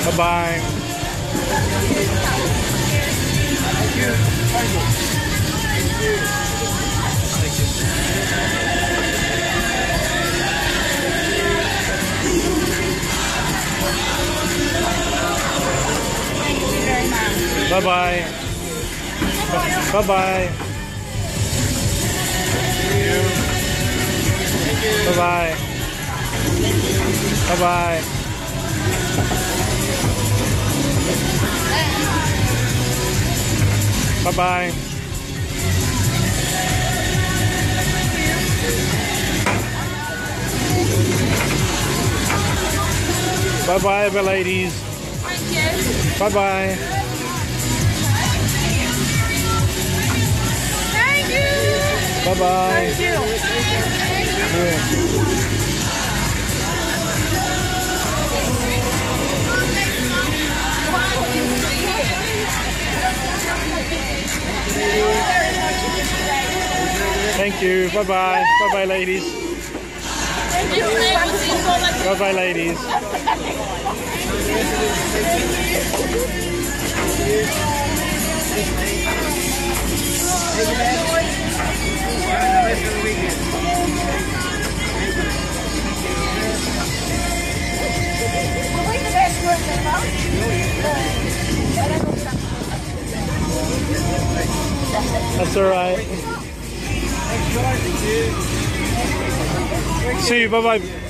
Bye-bye. Thank you. Thank you. Bye-bye. Bye-bye. Bye-bye. Bye-bye. Bye-bye. Bye-bye, ladies. Thank you. Bye-bye. Thank you. Bye-bye. Thank you. Thank you. Bye-bye. Bye-bye, ladies. Thank you. Bye-bye, ladies. That's all right. See you. Bye-bye.